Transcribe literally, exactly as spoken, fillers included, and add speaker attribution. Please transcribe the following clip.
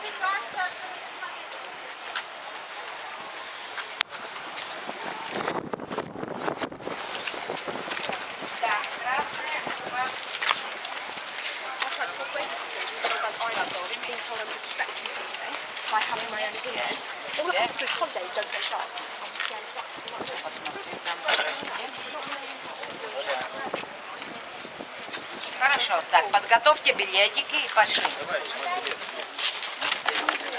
Speaker 1: By having my own C A. All the people who holiday don't go shop.
Speaker 2: Хорошо, так, подготовьте билетики и пошли.